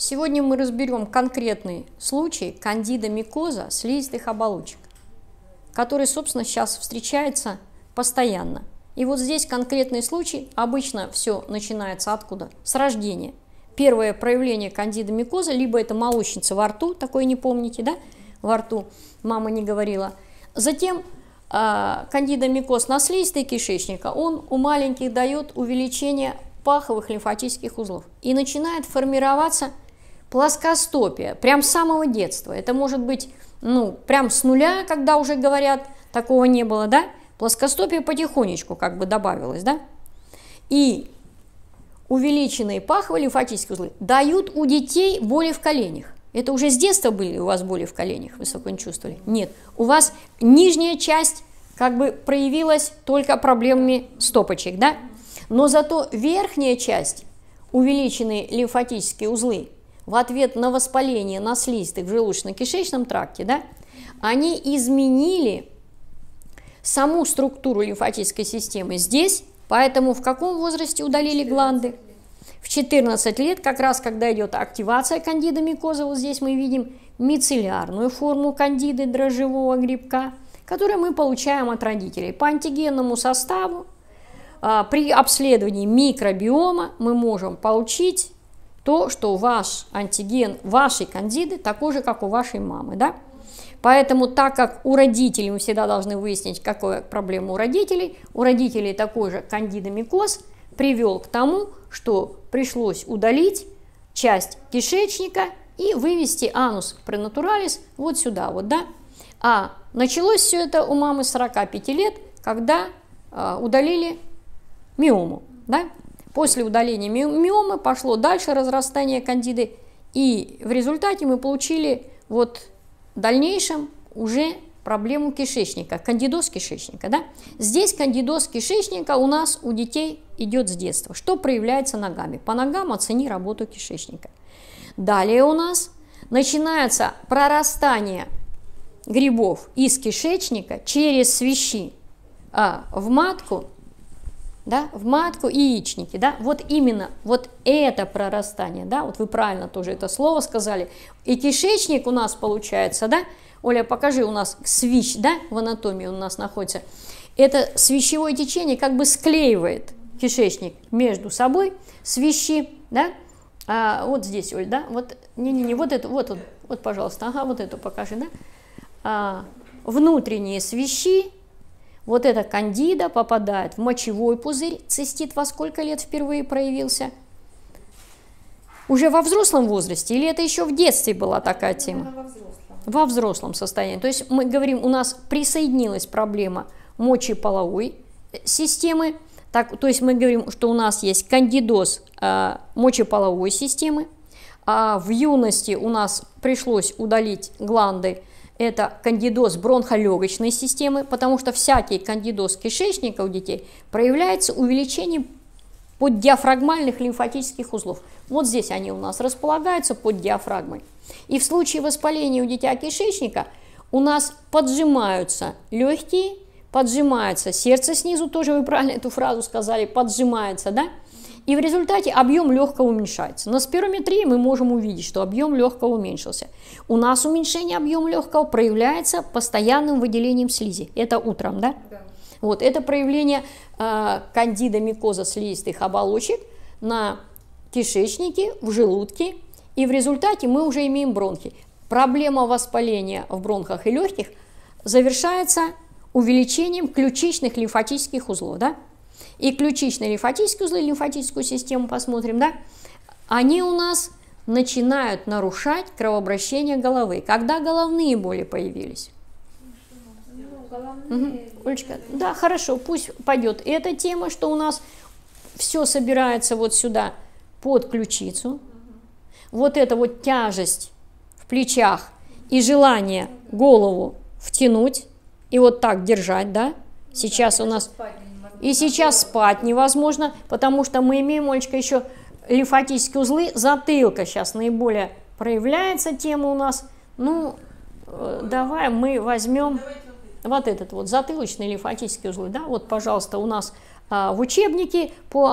Сегодня мы разберем конкретный случай кандидомикоза слизистых оболочек, который, собственно, сейчас встречается постоянно. И вот здесь конкретный случай, обычно все начинается откуда? С рождения. Первое проявление кандидомикоза, либо это молочница во рту, такое не помните, да? Во рту мама не говорила. Затем кандидомикоз на слизистой кишечника, он у маленьких дает увеличение паховых лимфатических узлов. И начинает формироваться плоскостопие, прям с самого детства. Это может быть, прям с нуля, когда уже говорят, такого не было, да? Плоскостопие потихонечку как бы добавилось, да? И увеличенные паховые лимфатические узлы дают у детей боли в коленях. Это уже с детства были у вас боли в коленях, вы спокойно чувствовали? Нет, у вас нижняя часть как бы проявилась только проблемами стопочек, да? Но зато верхняя часть, увеличенные лимфатические узлы, в ответ на воспаление на слизистых в желудочно-кишечном тракте, да, они изменили саму структуру лимфатической системы здесь, поэтому в каком возрасте удалили гланды? В 14 лет, как раз когда идет активация кандидомикоза, вот здесь мы видим мицеллярную форму кандиды дрожжевого грибка, которую мы получаем от родителей. По антигенному составу при обследовании микробиома мы можем получить то, что ваш антиген вашей кандиды такой же, как у вашей мамы, да? Поэтому, так как у родителей, мы всегда должны выяснить, какая проблема у родителей такой же кандидомикоз привел к тому, что пришлось удалить часть кишечника и вывести анус пренатуралис вот сюда, вот, да? А началось все это у мамы 45 лет, когда удалили миому, да? После удаления миомы пошло дальше разрастание кандиды, и в результате мы получили вот в дальнейшем уже проблему кишечника, кандидоз кишечника, да? Здесь кандидоз кишечника у нас у детей идет с детства. Что проявляется ногами? По ногам оцени работу кишечника. Далее у нас начинается прорастание грибов из кишечника через свищи в матку, да, в матку и яичники, да, вот именно вот это прорастание, да, вот вы правильно тоже это слово сказали, и кишечник у нас получается, да, Оля, покажи, у нас свищ, да, в анатомии у нас находится, это свищевое течение как бы склеивает кишечник между собой, свищи, да, вот здесь, Оль, да, вот, не-не-не, вот это, вот он, вот, пожалуйста, ага, вот эту покажи, да, внутренние свищи. Вот эта кандида попадает в мочевой пузырь. Цистит во сколько лет впервые проявился? Уже во взрослом возрасте? Или это еще в детстве была такая тема? Во взрослом состоянии. То есть мы говорим, у нас присоединилась проблема мочеполовой системы. Так, то есть мы говорим, что у нас есть кандидоз мочеполовой системы. А в юности у нас пришлось удалить гланды. Это кандидоз бронхолегочной системы, потому что всякий кандидоз кишечника у детей проявляется увеличением поддиафрагмальных лимфатических узлов. Вот здесь они у нас располагаются под диафрагмой. И в случае воспаления у дитя кишечника у нас поджимаются легкие, поджимается сердце снизу, тоже вы правильно эту фразу сказали, поджимается, да? И в результате объем легкого уменьшается. На спирометрии мы можем увидеть, что объем легкого уменьшился. У нас уменьшение объема легкого проявляется постоянным выделением слизи. Это утром, да? Да. Вот, это проявление кандидомикоза слизистых оболочек на кишечнике, в желудке. И в результате мы уже имеем бронхи. Проблема воспаления в бронхах и легких завершается увеличением ключичных лимфатических узлов, да? И ключичные лимфатические узлы, лимфатическую систему посмотрим, да, они у нас начинают нарушать кровообращение головы. Когда головные боли появились? Олечка, да, хорошо, пусть пойдет эта тема, что у нас все собирается вот сюда под ключицу. Вот эта вот тяжесть в плечах и желание голову втянуть и вот так держать, да, сейчас у нас... И сейчас спать невозможно, потому что мы имеем, Олечка, еще лимфатические узлы затылка. Сейчас наиболее проявляется тема у нас. Ну, давай мы возьмем вот этот вот затылочный лимфатический узлы. Да? Вот, пожалуйста, у нас в учебнике по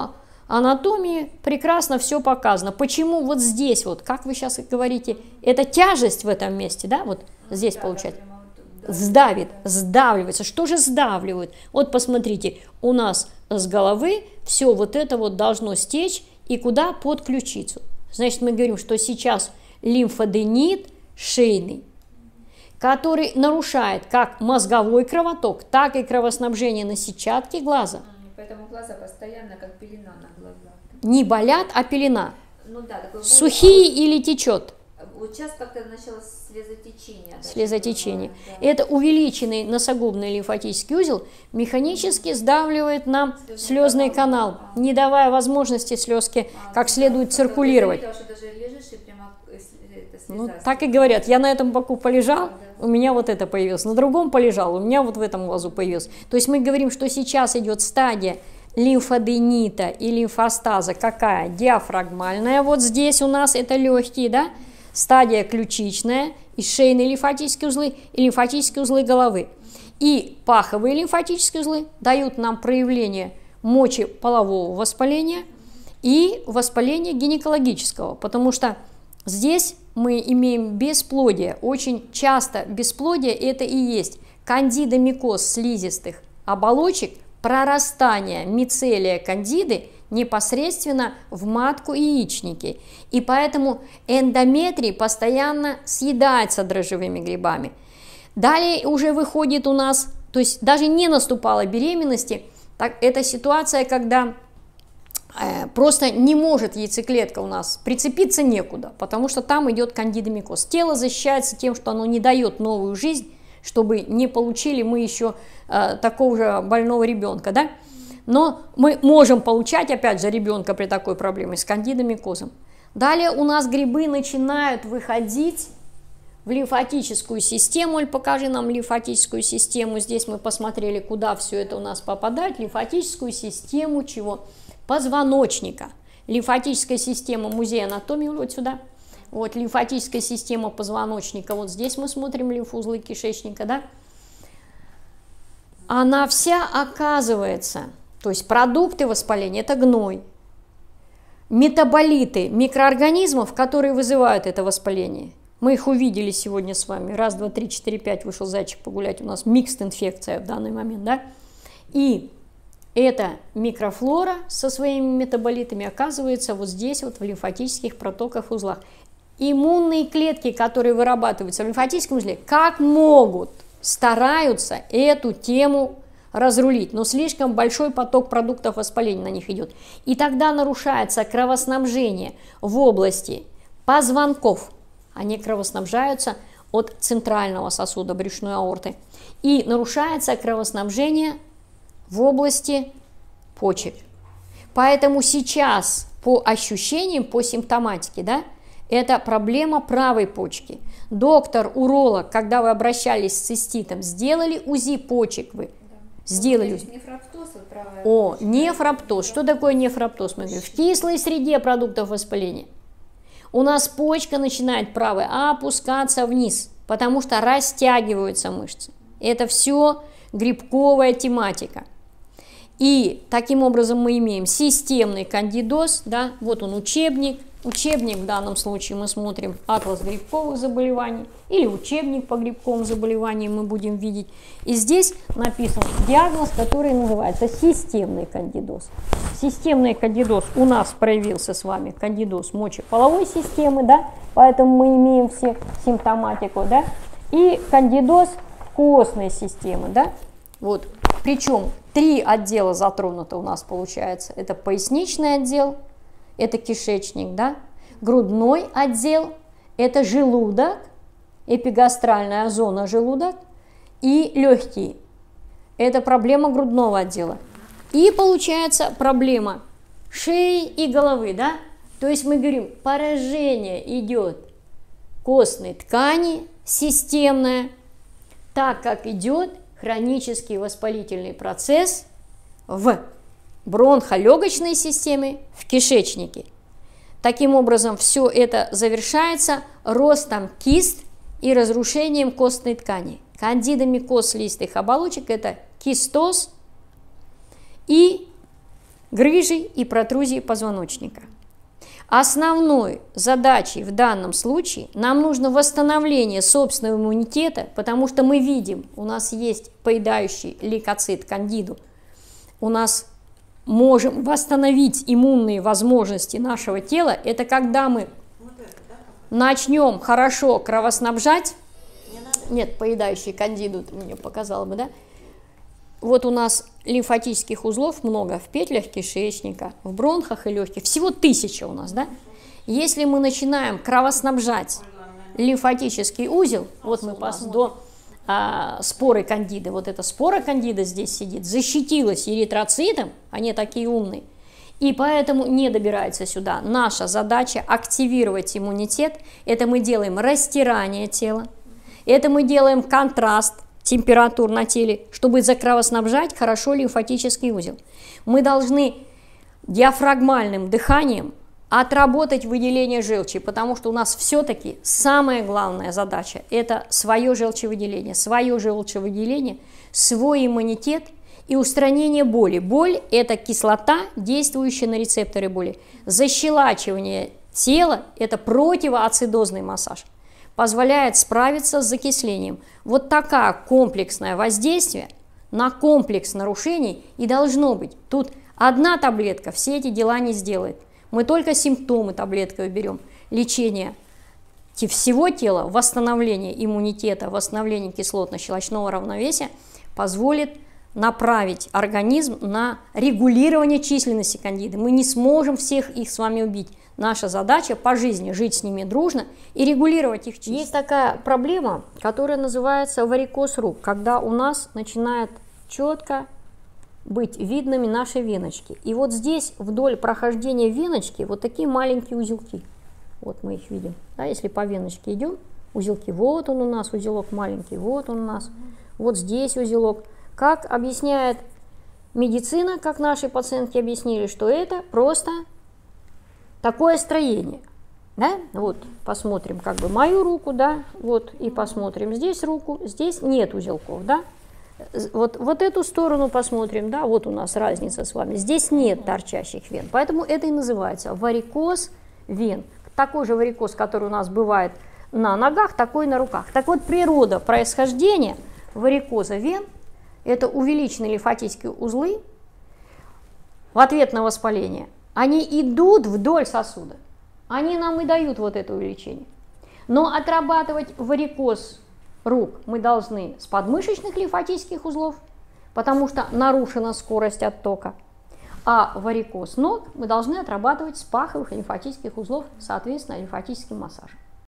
анатомии прекрасно все показано. Почему вот здесь, вот, как вы сейчас говорите, это тяжесть в этом месте, да, вот здесь получается, сдавит, сдавливается. Что же сдавливает? Вот посмотрите, у нас с головы все вот это вот должно стечь и куда? Под ключицу. Значит, мы говорим, что сейчас лимфоденит шейный, который нарушает как мозговой кровоток, так и кровоснабжение на сетчатке глаза. Поэтому глаза постоянно как пелена на глазах. Не болят, а пелена. Ну да, такой Сухие или течет? Вот сейчас как-то началось слезотечение. Слезотечение. Да. Это увеличенный носогубный лимфатический узел механически сдавливает нам слезный канал, не давая возможности слезке как следует циркулировать. Я что даже лежишь и прямо Ну, так и говорят, я на этом боку полежал, у меня вот это появилось, на другом полежал, у меня вот в этом глазу появилось. То есть мы говорим, что сейчас идет стадия лимфоденита и лимфостаза какая? Диафрагмальная, вот здесь у нас это легкие, да? Стадия ключичная и шейные лимфатические узлы и лимфатические узлы головы. И паховые лимфатические узлы дают нам проявление мочеполового воспаления и воспаления гинекологического, потому что здесь мы имеем бесплодие. Очень часто бесплодие это и есть кандидомикоз слизистых оболочек, прорастание мицелия кандиды непосредственно в матку и яичники. И поэтому эндометрий постоянно съедается дрожжевыми грибами. Далее уже выходит у нас, то есть даже не наступала беременности, так, это ситуация, когда просто не может яйцеклетка у нас прицепиться некуда, потому что там идет кандидомикоз. Тело защищается тем, что оно не дает новую жизнь, чтобы не получили мы еще такого же больного ребенка, да? Но мы можем получать, опять же, ребенка при такой проблеме с кандидомикозом. Далее у нас грибы начинают выходить в лимфатическую систему. Оль, покажи нам лимфатическую систему. Здесь мы посмотрели, куда все это у нас попадает. Лимфатическую систему чего? Позвоночника. Лимфатическая система музея анатомии вот сюда. Вот лимфатическая система позвоночника. Вот здесь мы смотрим лимфоузлы кишечника, да? Она вся оказывается, то есть продукты воспаления – это гной, метаболиты микроорганизмов, которые вызывают это воспаление. Мы их увидели сегодня с вами. Раз, два, три, четыре, пять вышел зайчик погулять. У нас микст инфекция в данный момент, да? И эта микрофлора со своими метаболитами оказывается вот здесь, вот в лимфатических протоках, узлах. Иммунные клетки, которые вырабатываются в лимфатическом узле, как могут, стараются эту тему разрулить, но слишком большой поток продуктов воспаления на них идет. И тогда нарушается кровоснабжение в области позвонков. Они кровоснабжаются от центрального сосуда брюшной аорты. И нарушается кровоснабжение в области почек. Поэтому сейчас по ощущениям, по симптоматике, да, это проблема правой почки. Доктор-уролог, когда вы обращались с циститом, сделали УЗИ почек вы? Сделали. Нефроптоз, вот правая О, почка. нефроптоз. Что такое нефроптоз? Мы говорим, в кислой среде продуктов воспаления. У нас почка начинает правая опускаться вниз, потому что растягиваются мышцы. Это все грибковая тематика. И таким образом мы имеем системный кандидоз, да, вот он учебник. Учебник в данном случае мы смотрим атлас грибковых заболеваний или учебник по грибковым заболеваниям мы будем видеть. И здесь написан диагноз, который называется системный кандидоз. Системный кандидоз у нас проявился с вами кандидоз мочеполовой системы, да, поэтому мы имеем все симптоматику, да, и кандидоз костной системы, да, вот. Причем 3 отдела затронуто у нас получается. Это поясничный отдел, это кишечник, да, грудной отдел, это желудок, эпигастральная зона желудок и легкие. Это проблема грудного отдела. И получается проблема шеи и головы, да. То есть мы говорим, поражение идет костной ткани системное, так как идет хронический воспалительный процесс в бронхолегочной системе, в кишечнике. Таким образом, все это завершается ростом кист и разрушением костной ткани. Кандидомикоз слизистых оболочек – это кистоз и грыжи и протрузии позвоночника. Основной задачей в данном случае нам нужно восстановление собственного иммунитета, потому что мы видим, у нас есть поедающий лейкоцит кандиду, у нас можем восстановить иммунные возможности нашего тела. Это когда мы начнем хорошо кровоснабжать. Нет, поедающий кандиду, мне показала бы, да? Вот у нас лимфатических узлов много в петлях кишечника, в бронхах и легких. Всего 1000 у нас, да? Если мы начинаем кровоснабжать лимфатический узел, вот мы до споры кандиды, вот эта спора кандида здесь сидит, защитилась эритроцитом, они такие умные, и поэтому не добирается сюда. Наша задача активировать иммунитет. Это мы делаем растирание тела, это мы делаем контраст температур на теле, чтобы закровоснабжать хорошо лимфатический узел. Мы должны диафрагмальным дыханием отработать выделение желчи, потому что у нас все-таки самая главная задача – это свое желчевыделение, свой иммунитет и устранение боли. Боль – это кислота, действующая на рецепторы боли. Защелачивание тела – это противоацидозный массаж, позволяет справиться с закислением. Вот такое комплексное воздействие на комплекс нарушений и должно быть. Тут одна таблетка все эти дела не сделает. Мы только симптомы таблеткой берем. Лечение всего тела, восстановление иммунитета, восстановление кислотно-щелочного равновесия позволит направить организм на регулирование численности кандиды. Мы не сможем всех их с вами убить. Наша задача по жизни жить с ними дружно и регулировать их численность. Есть такая проблема, которая называется варикоз рук, когда у нас начинает четко быть видными наши веночки. И вот здесь вдоль прохождения веночки вот такие маленькие узелки. Вот мы их видим. Да, если по веночке идем, узелки, вот он у нас, узелок маленький, вот он у нас, вот здесь узелок. Как объясняет медицина, как наши пациентки объяснили, что это просто такое строение. Да? Вот посмотрим как бы мою руку, да, вот, и посмотрим здесь руку, здесь нет узелков, да. Вот эту сторону посмотрим, да, вот у нас разница с вами, здесь нет торчащих вен, поэтому это и называется варикоз вен. Такой же варикоз, который у нас бывает на ногах, такой на руках. Так вот, природа происхождения варикоза вен – это увеличенные лимфатические узлы в ответ на воспаление. Они идут вдоль сосуда, они нам и дают вот это увеличение. Но отрабатывать варикоз рук мы должны с подмышечных лимфатических узлов, потому что нарушена скорость оттока. А варикоз ног мы должны отрабатывать с паховых лимфатических узлов, соответственно, лимфатическим массажем.